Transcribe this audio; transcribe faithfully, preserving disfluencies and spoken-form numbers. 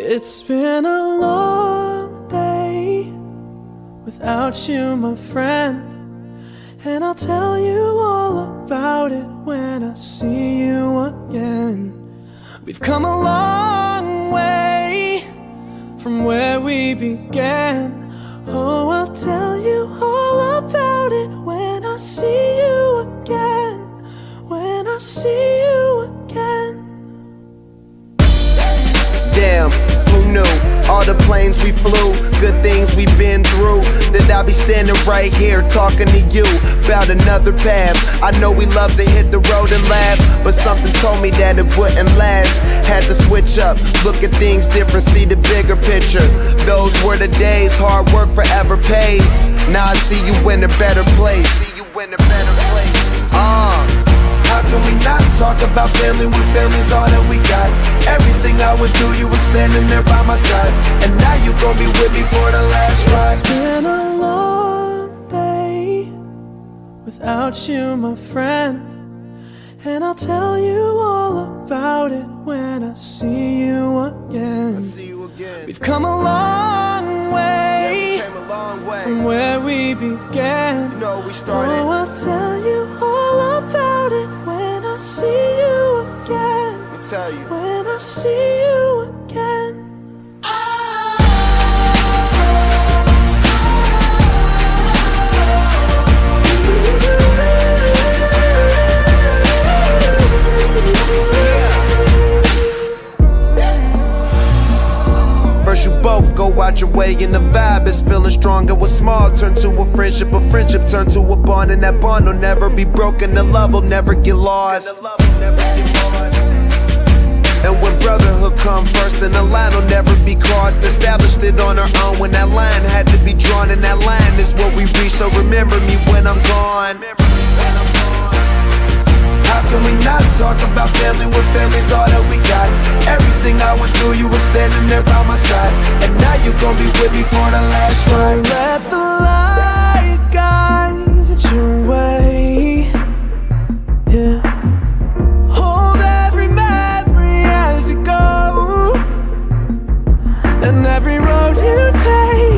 It's been a long day without you, my friend, and I'll tell you all about it when I see you again. We've come a long way from where we began. Oh, I'll tell you all about it when I see you again. When I see you again. Damn, who knew? All the planes we flew, good things we've been through, that I'll be standing right here talking to you about another path. I know we love to hit the road and laugh, but something told me that it wouldn't last. Had to switch up, look at things different, see the bigger picture. Those were the days, hard work forever pays. Now I see you in a better place. See you in a better place. Ah. Uh. How can we not talk about family when family's all that we got? Everything I would do, you were standing there by my side, and now you gon' be with me for the last ride. It's been a long day without you, my friend, and I'll tell you all about it when I see you again. I see you again. We've come a long way, yeah, we came a long way from where we began. You know we started. Oh, I'll tell you all about it when I see you again. Let me tell you. When I see you again. First you both go out your way and the vibe is feeling strong. And what's small turn to a friendship, a friendship turn to a bond, and that bond will never be broken, the love will never get lost. And when brotherhood come first, then the line will never be crossed. Established it on our own when that line had to be drawn, and that line is what we reach, so remember me when I'm gone. How can we not talk about family when family's all that we got? Everything I went through, you were standing there by my side, and now you gon' be with me for the last ride. Let the light guide your way, yeah. Hold every memory as you go, and every road you take